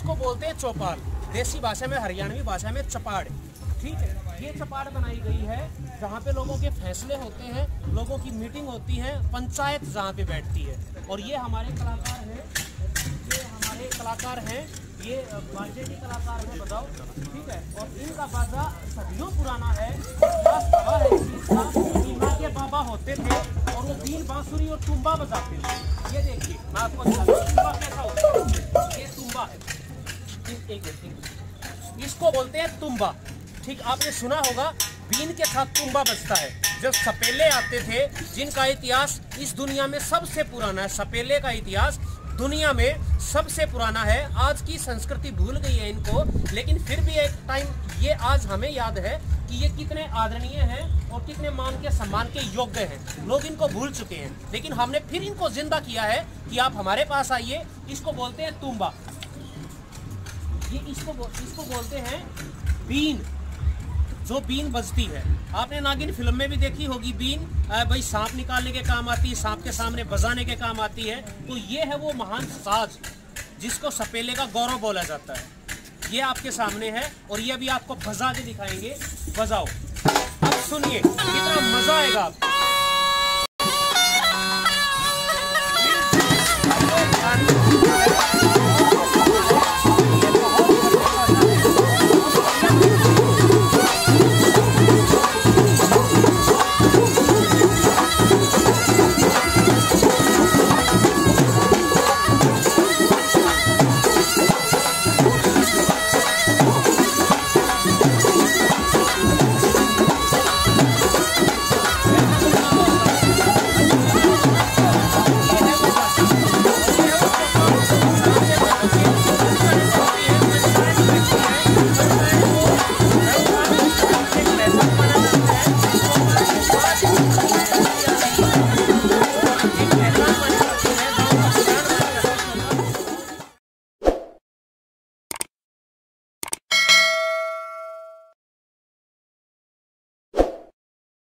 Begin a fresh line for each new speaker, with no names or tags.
इसको बोलते हैं चौपाल, देसी भाषा में, हरियाणवी भाषा में चपाड़। ठीक है, ये चपाड़ बनाई गई है जहाँ पे लोगों के फैसले होते हैं, लोगों की मीटिंग होती है, पंचायत जहाँ पे बैठती है। और ये हमारे कलाकार हैं, ये बाजे के कलाकार हैं, बताओ। ठीक है, और इनका बाजा सदियों पुराना है। के बाबा होते थे और वो बीन, बांसुरी और तुम्बा बजाते थे। ये देखिए, मैं आपको तुम्बा कैसा होता है, ये तुम्बा है। इसको बोलते हैं तुम्बा। ठीक, आपने सुना होगा बीन के साथ तुम्बा बजता है। जब सपेले आते थे, जिनका इतिहास इस दुनिया में सबसे पुराना है, सपेले का इतिहास दुनिया में सबसे पुराना है। आज की संस्कृति भूल गई है इनको, लेकिन फिर भी एक टाइम ये आज हमें याद है कि ये कितने आदरणीय हैं और कितने मान के सम्मान के योग्य हैं। लोग इनको भूल चुके हैं, लेकिन हमने फिर इनको जिंदा किया है कि आप हमारे पास आइए। इसको बोलते हैं तुम्बा। ये इसको बोलते हैं बीन, जो बीन बजती है। आपने नागिन फिल्म में भी देखी होगी बीन, भाई सांप निकालने के काम आती है, सांप के सामने बजाने के काम आती है। तो ये है वो महान साज जिसको सपेले का गौरव बोला जाता है। ये आपके सामने है और ये अभी आपको बजा के दिखाएंगे। बजाओ, अब सुनिए कितना मजा आएगा आपको।